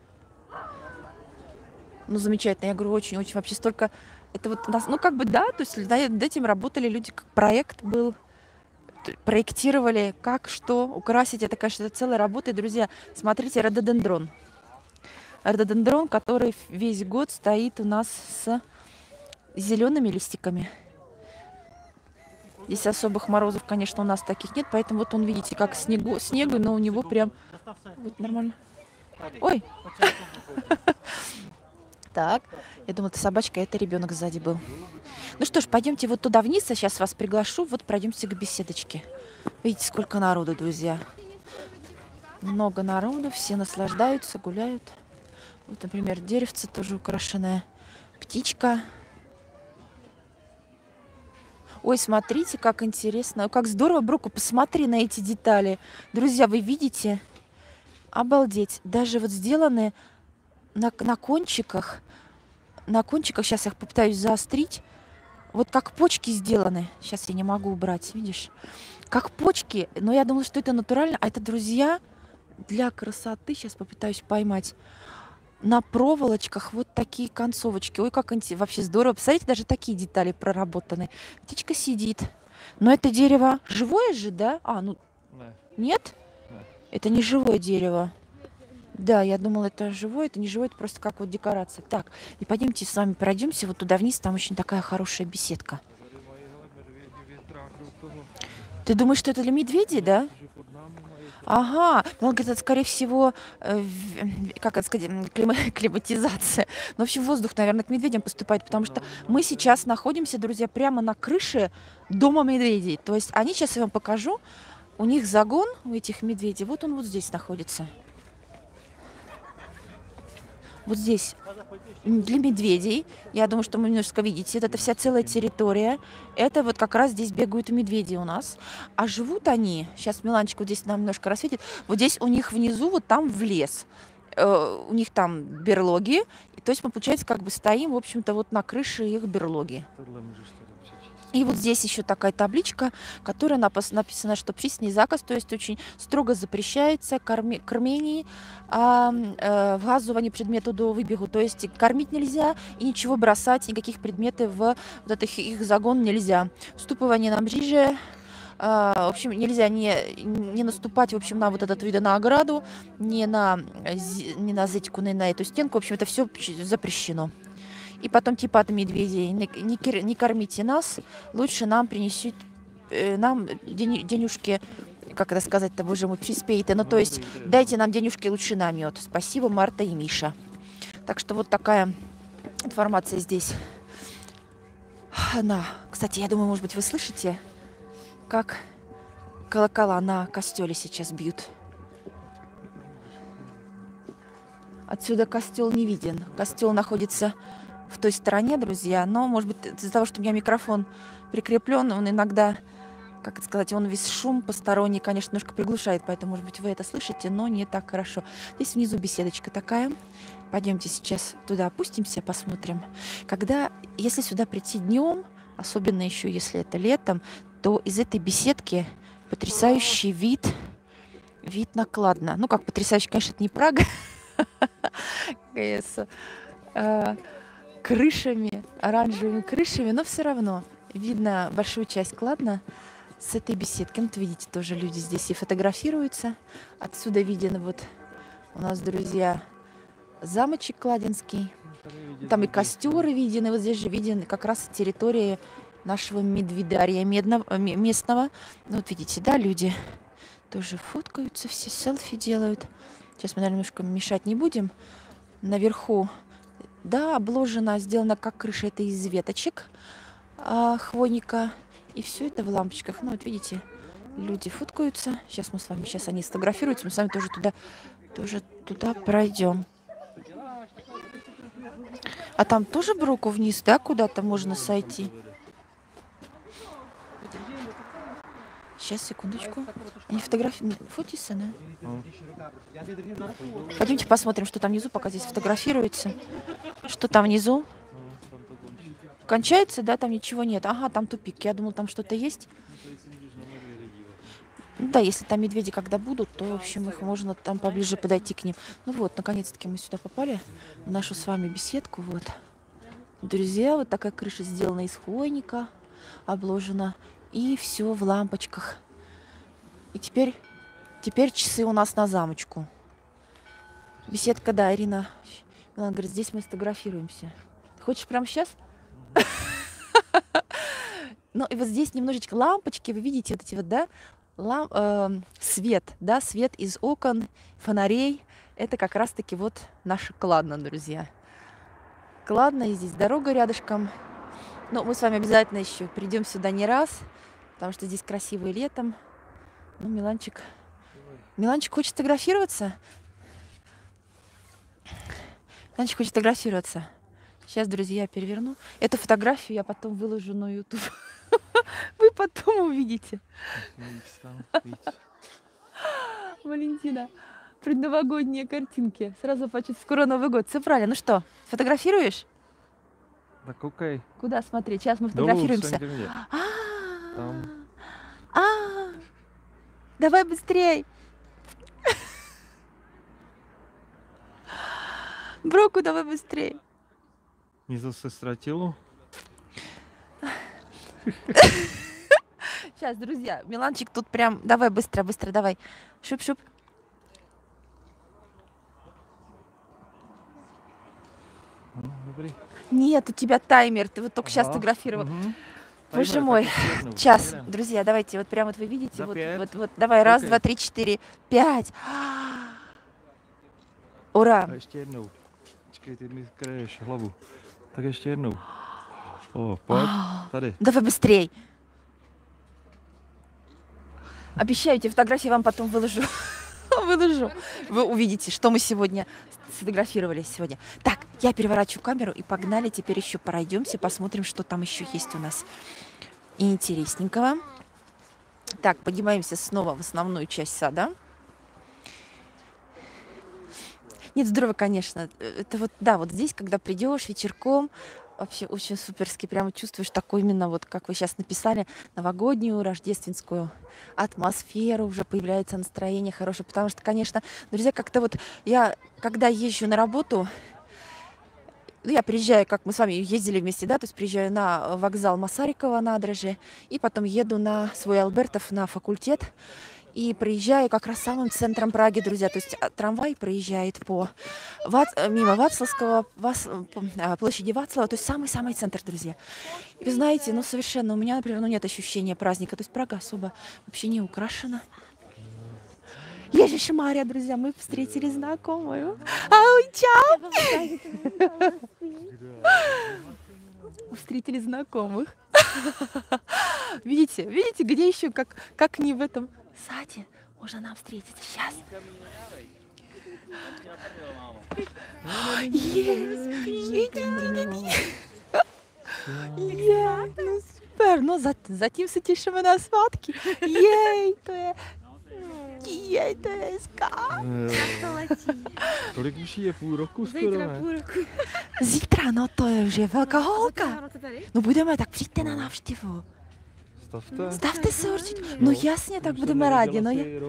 Ну, замечательно, я говорю, очень-очень вообще столько... Это вот, нас, ну, как бы, да, то есть над этим работали люди, как проект был, проектировали, как, что украсить. Это, конечно, это целая работа. И, друзья, смотрите, рододендрон. Рододендрон, который весь год стоит у нас с зелеными листиками. Здесь особых морозов, конечно, у нас таких нет, поэтому вот он, видите, как снегу, снегу, но у него прям вот нормально. Ой! Так, я думала, это собачка, а это ребенок сзади был. Ну что ж, пойдемте вот туда вниз, а сейчас вас приглашу, вот пройдемте к беседочке. Видите, сколько народу, друзья. Много народу, все наслаждаются, гуляют. Вот, например, деревце тоже украшенное. Птичка. Ой, смотрите, как интересно. Как здорово, Бруку, посмотри на эти детали. Друзья, вы видите? Обалдеть. Даже вот сделаны на, на кончиках. На кончиках, сейчас я их попытаюсь заострить. Вот как почки сделаны. Сейчас я не могу убрать, видишь? Как почки. Но я думала, что это натурально. А это, друзья, для красоты. Сейчас попытаюсь поймать. На проволочках вот такие концовочки. Ой, как интересно. Вообще здорово. Посмотрите, даже такие детали проработаны. Птичка сидит. Но это дерево живое же, да? А, ну, Да. нет? Да. Это не живое дерево. Да, я думала, это живое. Это не живое, это просто как вот декорация. Так, и пойдемте с вами пройдемся вот туда вниз. Там очень такая хорошая беседка. Ты думаешь, что это для медведей, да? Ага, ну, он говорит, это, скорее всего, э, как это сказать, клима- климатизация. Ну, в общем, воздух, наверное, к медведям поступает, потому что мы сейчас находимся, друзья, прямо на крыше дома медведей. То есть они, сейчас я вам покажу, у них загон, у этих медведей, вот он вот здесь находится. Вот здесь для медведей. Я думаю, что вы немножко видите. Это вся целая территория. Это вот как раз здесь бегают медведи у нас. А живут они, сейчас Миланчик вот здесь нам немножко рассветит, вот здесь у них внизу, вот там в лес. Э, у них там берлоги. И, то есть мы, получается, как бы стоим, в общем-то, вот на крыше их берлоги. И вот здесь еще такая табличка, которая напис- написана, что птичный заказ, то есть очень строго запрещается корми- кормение а, э, вгазывание предмету до выбегу. То есть кормить нельзя и ничего бросать, никаких предметов в вот этот их загон нельзя. Вступывание на ближе. А, в общем, нельзя не, не наступать, в общем, на вот этот вид на ограду, не на, зи- не на зетику, не на эту стенку. В общем, это все запрещено. И потом типа от медведей, не, не, кер- не кормите нас, лучше нам принесут, э, нам день- денежки, как это сказать-то, боже мой, приспейте. Ну, то есть дайте нам денежки лучше на мед. Спасибо, Марта и Миша. Так что вот такая информация здесь. Она, кстати, я думаю, может быть, вы слышите, как колокола на костеле сейчас бьют. Отсюда костел не виден. Костел находится в той стороне, друзья, но, может быть, из-за того, что у меня микрофон прикреплен, он иногда, как это сказать, он весь шум посторонний, конечно, немножко приглушает, поэтому, может быть, вы это слышите, но не так хорошо. Здесь внизу беседочка такая. Пойдемте сейчас туда опустимся, посмотрим. Когда, если сюда прийти днем, особенно еще если это летом, то из этой беседки потрясающий вид, вид на Кладно. Ну, как потрясающий, конечно, это не Прага, с э, крышами, оранжевыми крышами, но все равно видно большую часть Кладно с этой беседки. Вот видите, тоже люди здесь и фотографируются. Отсюда виден вот у нас, друзья, замочек Кладинский. Там и костеры виден, вот здесь же виден как раз территория нашего медведария медного, местного. Ну, вот видите, да, люди тоже фоткаются, все селфи делают. Сейчас мы, наверное, немножко мешать не будем. Наверху, да, обложена, сделана как крыша, это из веточек а, хвойника. И все это в лампочках. Ну, вот видите, Люди фоткаются. Сейчас мы с вами, сейчас они сфотографируются, мы с вами тоже туда, тоже туда пройдем. А там тоже Броку вниз, да, куда-то можно сойти? Сейчас, секундочку. Не фотографии, фотисы, да? Пойдемте посмотрим, что там внизу, пока здесь фотографируется. Что там внизу? Кончается, да, там ничего нет. Ага, там тупик. Я думал, там что-то есть. Да, если там медведи когда будут, то, в общем, их можно там поближе подойти к ним. Ну вот, наконец-таки мы сюда попали, в нашу с вами беседку, вот. Друзья, вот такая крыша сделана из хвойника, обложена, и все в лампочках. И теперь, теперь часы у нас на замочку. Беседка, да, Ирина. Она говорит, здесь мы сфотографируемся. Ты хочешь прямо сейчас? Ну, и вот здесь немножечко лампочки, вы видите вот эти вот, да? Лам, э, свет, да, свет из окон, фонарей. Это как раз-таки вот наша Кладна, друзья. Кладна, и здесь дорога рядышком. Но мы с вами обязательно еще придем сюда не раз, потому что здесь красиво и летом. Ну, Миланчик, Миланчик хочет фотографироваться. Миланчик хочет фотографироваться. Сейчас, друзья, я переверну. Эту фотографию я потом выложу на YouTube. Вы потом увидите. Валентина, предновогодние картинки. Сразу почувствую, скоро Новый год. Все правильно. Ну что, фотографируешь? Да окей. Куда смотреть? Сейчас мы фотографируемся. А, давай быстрей. Броку, давай быстрей. Něco se ztratilo? Сейчас, друзья, Миланчик тут прям... Давай, быстро, быстро, давай. Шуп-шуп. Нет, у тебя таймер. Ты вот только сейчас фотографировал. Угу. Боже мой. Сейчас, друзья, давайте. Вот прям вот вы видите. Вот, вот, вот. Давай, раз, два, три, четыре, пять. Ура. Počkej, ty mi kreješ hlavu. Tak ještě jednou. О, пойď, tady. Давай быстрей. Обещаю, эти фотографии вам потом выложу. Выложу. Вы увидите, что мы сегодня сфотографировали сегодня. Так, я переворачиваю камеру и погнали. Теперь еще пройдемся, посмотрим, что там еще есть у нас интересненького. Так, поднимаемся снова в основную часть сада. Нет, здорово, конечно. Это вот, да, вот здесь, когда придешь вечерком, вообще очень суперски, прямо чувствуешь такую именно, вот как вы сейчас написали, новогоднюю, рождественскую атмосферу, уже появляется настроение хорошее, потому что, конечно, друзья, как-то вот я, когда езжу на работу, ну, я приезжаю, как мы с вами ездили вместе, да, то есть приезжаю на вокзал Масарикова, Надрежи, и потом еду на свой Альбертов, на факультет, и проезжаю как раз самым центром Праги, друзья. То есть трамвай проезжает по Вац... мимо Вацлавского, Вац... площади Вацлава, то есть самый-самый центр, друзья. И вы знаете, ну совершенно у меня, например, ну, нет ощущения праздника. То есть Прага особо вообще не украшена. Ежиша Мария, друзья, мы встретили знакомую. Ау, чао! Встретили знакомых. Видите, видите, где еще, как, как не в этом саде можно нам встретиться сейчас. Є, ну супер, ну затім се тішимо на сватки. Єй, то є, єй, то є ска. Kolik už je půl roku skoro, ne? Zítra, no to je вже velká holka. No budeme, tak přijďte na návštěvu. Stavte. Stavte se určitě. No jasně, tak budeme rádi. No, je...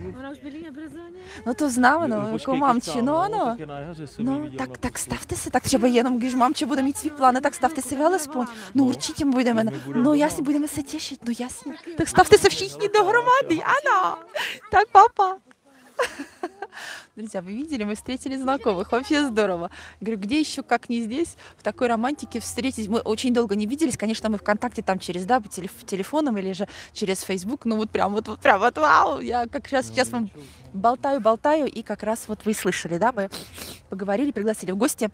no to známe, no, jako mamči, no ano. No, tak, tak stavte se, tak třeba jenom, když mamče bude mít svý plány, tak stavte se vy alespoň. No určitě budeme, no jasně, budeme se těšit, no jasně. Tak stavte se všichni dohromady, ano. Tak papa. Друзья, вы видели, мы встретили знакомых, вообще здорово. Говорю, где еще, как не здесь, в такой романтике встретить. Мы очень долго не виделись, конечно, мы ВКонтакте там через, да, по телеф- телефоном или же через Facebook, ну вот прям вот, вот прям вот, вау, я как раз сейчас вам болтаю, болтаю, и как раз вот вы слышали, да, мы поговорили, пригласили в гости,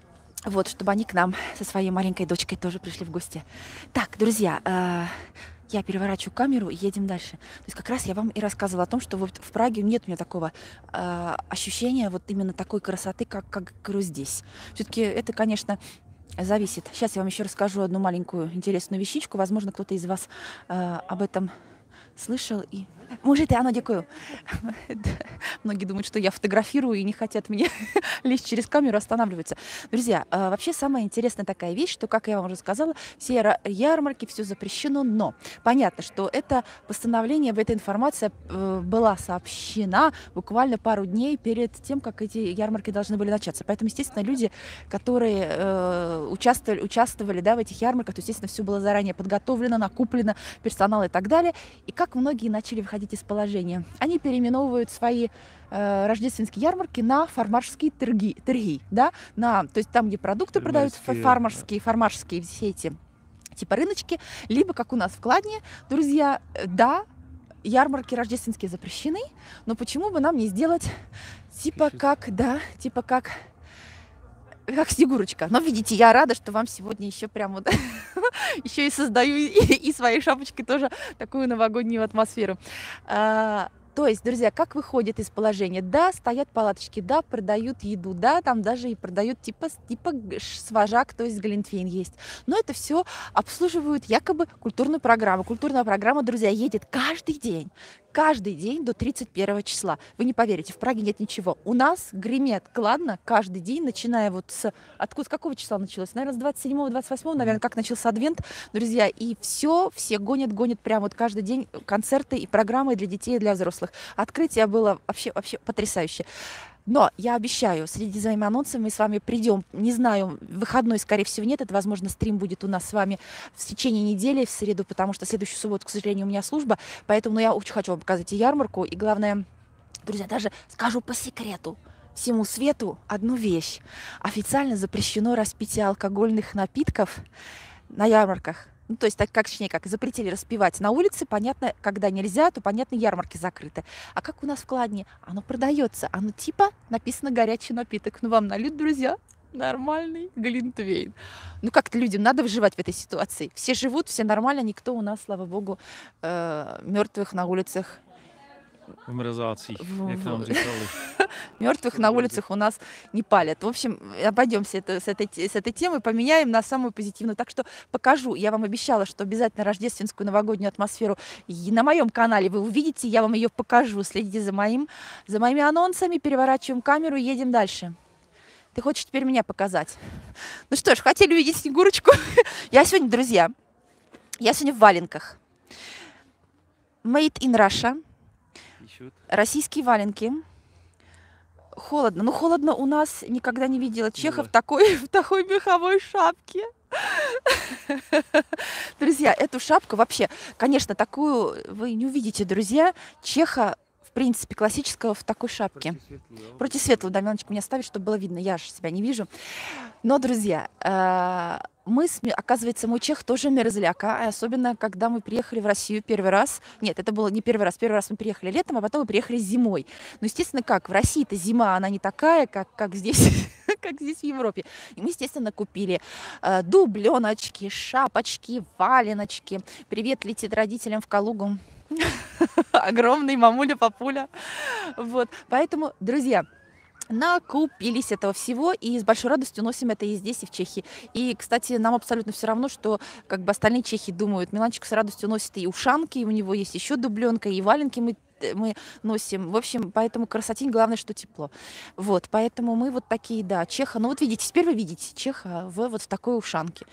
вот, чтобы они к нам со своей маленькой дочкой тоже пришли в гости. Так, друзья, э- я переворачиваю камеру и едем дальше. То есть как раз я вам и рассказывала о том, что вот в Праге нет у меня такого э, ощущения вот именно такой красоты, как, как говорю, здесь. Все-таки это, конечно, зависит. Сейчас я вам еще расскажу одну маленькую интересную вещичку. Возможно, кто-то из вас э, об этом слышал и... Можете, оно дякую. Многие думают, что я фотографирую и не хотят мне лезть через камеру, останавливаются. Друзья, вообще самая интересная такая вещь, что, как я вам уже сказала, все ярмарки, все запрещено, но понятно, что это постановление, эта информация была сообщена буквально пару дней перед тем, как эти ярмарки должны были начаться. Поэтому, естественно, люди, которые э, участвовали, участвовали да, в этих ярмарках, то, естественно, все было заранее подготовлено, накуплено, персонал и так далее. И как многие начали выходить из положения. Они переименовывают свои э, рождественские ярмарки на фармерские торги, торги, да, на, то есть там, где продукты продают, фармерские, фармерские все эти типа рыночки, либо, как у нас в Кладне, друзья, да, ярмарки рождественские запрещены, но почему бы нам не сделать типа как, да, типа как как Снегурочка. Но видите, я рада, что вам сегодня еще прям вот еще и создаю и, и своей шапочкой тоже такую новогоднюю атмосферу. А, то есть, друзья, как выходит из положения? Да, стоят палаточки, да, продают еду, да, там даже и продают типа, типа сважак, то есть глинтвейн есть. Но это все обслуживают якобы культурную программу. Культурная программа, друзья, едет каждый день. Каждый день до тридцать первого числа. Вы не поверите, в Праге нет ничего. У нас гремит Кладно каждый день, начиная вот с... Откуда, с какого числа началось? Наверное, с двадцать седьмого двадцать восьмого, наверное, как начался адвент, друзья. И все, все гонят, гонят прямо вот каждый день концерты и программы для детей и для взрослых. Открытие было вообще, вообще потрясающе. Но я обещаю, следите за моими анонсами, мы с вами придем, не знаю, выходной, скорее всего, нет, это, возможно, стрим будет у нас с вами в течение недели, в среду, потому что в следующую субботу, к сожалению, у меня служба, поэтому ну, я очень хочу вам показать и ярмарку, и главное, друзья, даже скажу по секрету, всему свету одну вещь. Официально запрещено распитие алкогольных напитков на ярмарках. Ну, то есть, так как, точнее, как запретили распивать на улице, понятно, когда нельзя, то, понятно, ярмарки закрыты. А как у нас в Кладне? Оно продается, оно типа написано горячий напиток. Ну, вам налют, друзья, нормальный глинтвейн. Ну, как-то людям надо выживать в этой ситуации. Все живут, все нормально, никто у нас, слава богу, э, мертвых на улицах. В мразацích, как нам říkali. Мертвых на улицах у нас не палят. В общем, обойдемся это, с, этой, с этой темой, поменяем на самую позитивную. Так что покажу. Я вам обещала, что обязательно рождественскую новогоднюю атмосферу и на моем канале вы увидите. Я вам ее покажу. Следите за, моим, за моими анонсами. Переворачиваем камеру и едем дальше. Ты хочешь теперь меня показать? Ну что ж, хотели увидеть Снегурочку? Я сегодня, друзья, я сегодня в валенках. Made in Russia. Российские валенки. Холодно. Ну, холодно у нас никогда не видела чеха в такой, в такой меховой шапке. Друзья, эту шапку вообще, конечно, такую вы не увидите, друзья, чеха, в принципе, классического в такой шапке. Против светлого, да, Миланочка меня ставит, чтобы было видно, я же себя не вижу. Но, друзья, мы, оказывается, мой чех тоже мерзляка, особенно когда мы приехали в Россию первый раз. Нет, это было не первый раз. Первый раз мы приехали летом, а потом мы приехали зимой. Ну, естественно, как? В России-то зима, она не такая, как, как здесь, как здесь в Европе. И мы, естественно, купили э, дубленочки, шапочки, валеночки. Привет летит родителям в Калугу. Огромный мамуля, папуля. Вот, поэтому, друзья, накупились этого всего и с большой радостью носим это и здесь, и в Чехии. И, кстати, нам абсолютно все равно, что как бы остальные чехи думают. Миланчик с радостью носит и ушанки, и у него есть еще дубленка, и валенки мы, мы носим. В общем, поэтому красотень, главное, что тепло. Вот, поэтому мы вот такие, да, чеха. Ну вот видите, теперь вы видите чеха в вот в такой ушанке.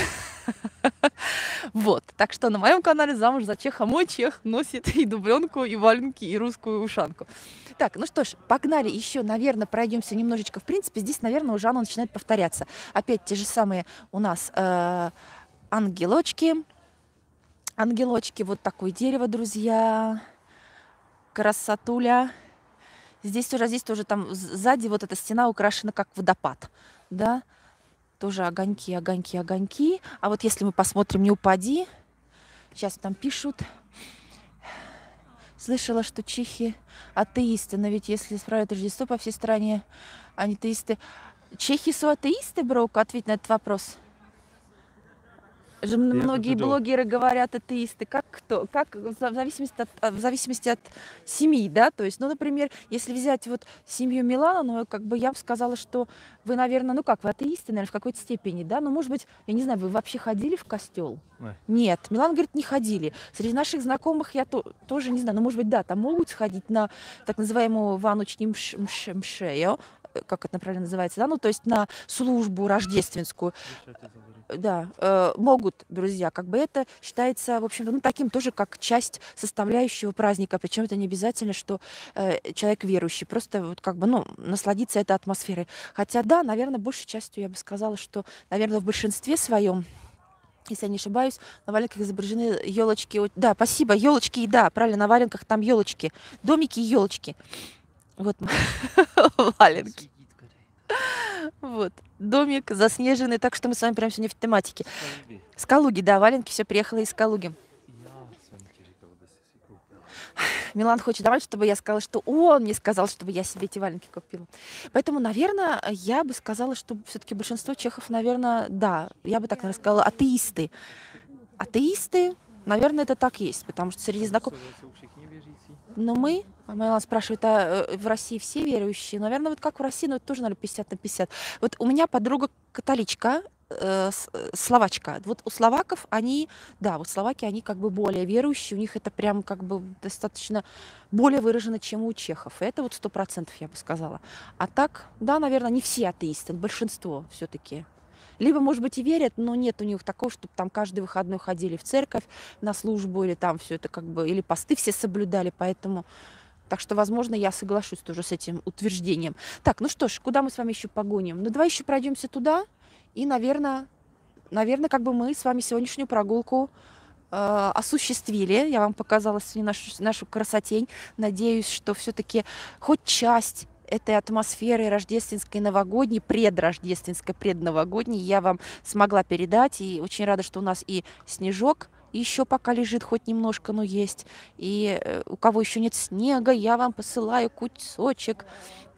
Вот, так что на моем канале «Замуж за чеха» мой чех носит и дубленку, и валенки, и русскую ушанку. Так, ну что ж, погнали еще, наверное, пройдемся немножечко. В принципе, здесь, наверное, уже оно начинает повторяться. Опять те же самые у нас э, ангелочки. Ангелочки, вот такое дерево, друзья. Красотуля. Здесь тоже, здесь тоже там сзади вот эта стена украшена как водопад, да. Тоже огоньки, огоньки, огоньки. А вот если мы посмотрим «Не упади», сейчас там пишут, слышала, что чехи атеисты, но ведь если справят Рождество по всей стране, они атеисты. Чехи со атеисты, Броука, ответь на этот вопрос. Же многие блогеры говорят атеисты. Как кто? Как в зависимости от, в зависимости от семьи, да? То есть, ну, например, если взять вот семью Милана, ну, как бы я бы сказала, что вы, наверное, ну как, вы атеисты, наверное, в какой-то степени, да? Ну, может быть, я не знаю, вы вообще ходили в костел? Не. Нет. Милан говорит, не ходили. Среди наших знакомых я то, тоже не знаю, ну, может быть, да, там могут сходить на так называемую ванучни мш, мш, мшею, как это правильно называется, да? Ну, то есть на службу рождественскую. Да, э, могут, друзья, как бы это считается, в общем-то, ну, таким тоже, как часть составляющего праздника, причем это не обязательно, что э, человек верующий, просто вот как бы, ну, насладиться этой атмосферой. Хотя, да, наверное, большей частью я бы сказала, что, наверное, в большинстве своем, если я не ошибаюсь, на валенках изображены елочки. Да, спасибо, елочки, да, правильно, на валенках там елочки, домики и елочки. Вот валенки. Вот. Домик заснеженный, так что мы с вами прямо сегодня в тематике. С Калуги, да, валенки все приехало из Калуги. Милан хочет давать, чтобы я сказала, что он мне сказал, чтобы я себе эти валенки купила. Поэтому, наверное, я бы сказала, что все-таки большинство чехов, наверное, да, я бы так, наверное, сказала, атеисты. Атеисты, наверное, это так есть, потому что среди знакомых... Но мы, Милан спрашивает, а в России все верующие? Наверное, вот как в России, но это тоже, наверное, пятьдесят на пятьдесят. Вот у меня подруга католичка, э, словачка. Вот у словаков они, да, вот словаки, они как бы более верующие, у них это прям как бы достаточно более выражено, чем у чехов. Это вот сто процентов, я бы сказала. А так, да, наверное, не все атеисты, большинство все-таки. Либо, может быть, и верят, но нет у них такого, чтобы там каждый выходной ходили в церковь на службу, или там все это как бы, или посты все соблюдали, поэтому... Так что, возможно, я соглашусь тоже с этим утверждением. Так, ну что ж, куда мы с вами еще погоним? Ну, давай еще пройдемся туда, и, наверное, наверное, как бы мы с вами сегодняшнюю прогулку э, осуществили. Я вам показала сегодня нашу, нашу красотень. Надеюсь, что все-таки хоть часть этой атмосферы рождественской, новогодней, предрождественской, предновогодней я вам смогла передать. И очень рада, что у нас и снежок еще пока лежит хоть немножко, но есть. И э, у кого еще нет снега, я вам посылаю кусочек.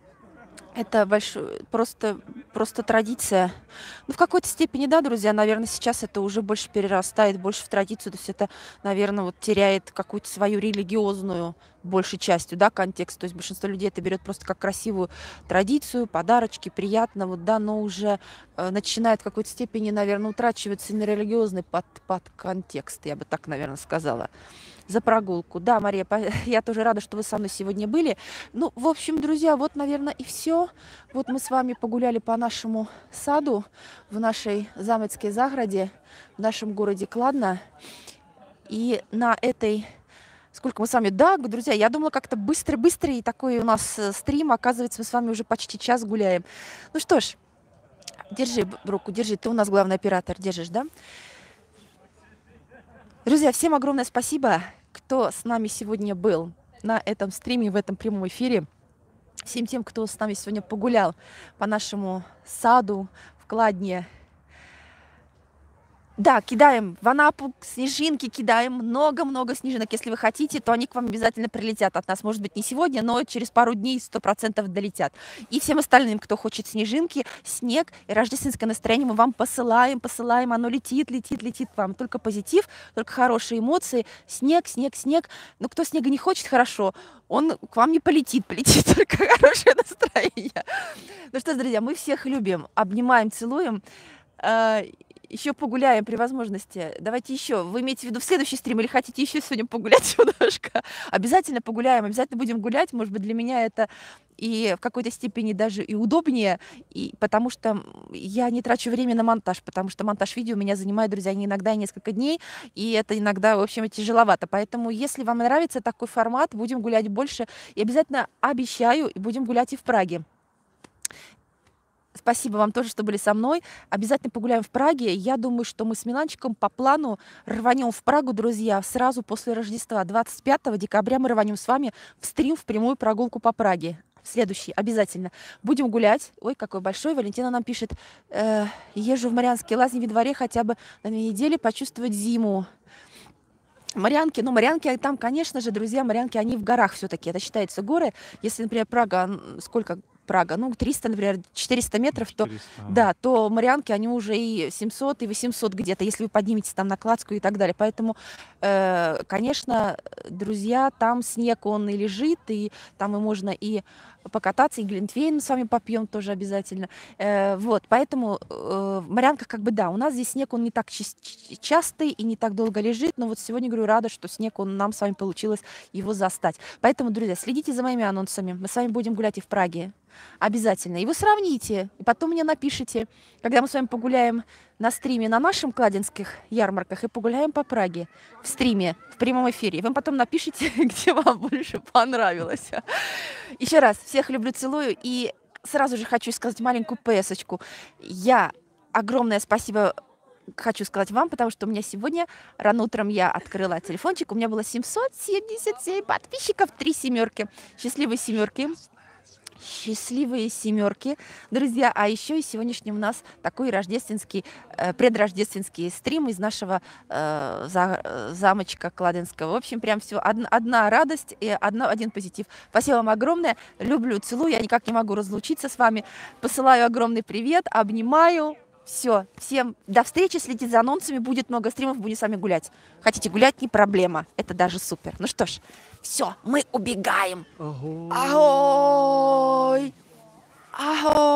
Это большой, просто, просто традиция. Ну, в какой-то степени, да, друзья, наверное, сейчас это уже больше перерастает, больше в традицию. То есть это, наверное, вот теряет какую-то свою религиозную большей частью, да, контекст. То есть большинство людей это берет просто как красивую традицию, подарочки, приятно, вот, да, но уже э, начинает в какой-то степени, наверное, утрачивать сильно религиозный под, под контекст, я бы так, наверное, сказала. За прогулку. Да, Мария, я тоже рада, что вы со мной сегодня были. Ну, в общем, друзья, вот, наверное, и все. Вот мы с вами погуляли по нашему саду в нашей Замецкой загороде, в нашем городе Кладно. И на этой... Сколько мы с вами... Да, друзья, я думала, как-то быстро-быстро, и такой у нас стрим. Оказывается, мы с вами уже почти час гуляем. Ну что ж, держи руку, держи. Ты у нас главный оператор, держишь, да? Друзья, всем огромное спасибо, кто с нами сегодня был на этом стриме, в этом прямом эфире. Всем тем, кто с нами сегодня погулял по нашему саду в Кладне. Да, кидаем в Анапу снежинки, кидаем много-много снежинок. Если вы хотите, то они к вам обязательно прилетят от нас. Может быть, не сегодня, но через пару дней сто процентов долетят. И всем остальным, кто хочет снежинки, снег и рождественское настроение, мы вам посылаем, посылаем. Оно летит, летит, летит к вам. Только позитив, только хорошие эмоции. Снег, снег, снег. Но кто снега не хочет, хорошо. Он к вам не полетит, полетит только хорошее настроение. Ну что ж, друзья, мы всех любим, обнимаем, целуем. Еще погуляем при возможности. Давайте еще. Вы имеете в виду в следующий стрим или хотите еще сегодня погулять немножко? Обязательно погуляем, обязательно будем гулять. Может быть, для меня это и в какой-то степени даже и удобнее, и потому что я не трачу время на монтаж, потому что монтаж видео меня занимает, друзья, иногда и несколько дней, и это иногда, в общем, тяжеловато. Поэтому, если вам нравится такой формат, будем гулять больше. И обязательно обещаю, будем гулять и в Праге. Спасибо вам тоже, что были со мной. Обязательно погуляем в Праге. Я думаю, что мы с Миланчиком по плану рванем в Прагу, друзья, сразу после Рождества. двадцать пятого декабря мы рванем с вами в стрим, в прямую прогулку по Праге. Следующий, обязательно. Будем гулять. Ой, какой большой. Валентина нам пишет. Э, езжу в Марианские лазни во дворе хотя бы на неделе почувствовать зиму. Марианки, ну, Марианки там, конечно же, друзья, Марианки, они в горах все-таки. Это считается горы. Если, например, Прага, сколько... Прага, ну, триста, например, четыреста метров, то, четыреста, а. да, то Марианки, они уже и семьсот, и восемьсот где-то, если вы подниметесь там на Кладскую и так далее. Поэтому, э, конечно, друзья, там снег, он и лежит, и там и можно и покататься, и глинтвейн с вами попьем тоже обязательно. Э, вот, поэтому э, в Марианках как бы да, у нас здесь снег, он не так чис- частый и не так долго лежит, но вот сегодня, говорю, рада, что снег, он нам с вами получилось его застать. Поэтому, друзья, следите за моими анонсами, мы с вами будем гулять и в Праге, обязательно. И вы сравните, и потом мне напишите, когда мы с вами погуляем на стриме на наших кладинских ярмарках и погуляем по Праге в стриме, в прямом эфире. Вы потом напишите, где вам больше понравилось. Еще раз, всех люблю, целую. И сразу же хочу сказать маленькую пэсочку. Я огромное спасибо хочу сказать вам, потому что у меня сегодня рано утром я открыла телефончик, у меня было семьсот семьдесят семь подписчиков, три семерки. Счастливые семерки. Счастливые семерки, друзья. А еще и сегодняшний у нас такой рождественский, э, предрождественский стрим из нашего э, за, замочка Кладинского. В общем, прям все одна, одна радость и одна, один позитив. Спасибо вам огромное. Люблю, целую. Я никак не могу разлучиться с вами. Посылаю огромный привет, обнимаю. Все, всем до встречи, следите за анонсами, будет много стримов, будем с вами гулять. Хотите гулять, не проблема, это даже супер. Ну что ж, все, мы убегаем. Ahoj. Ahoj! Ahoj!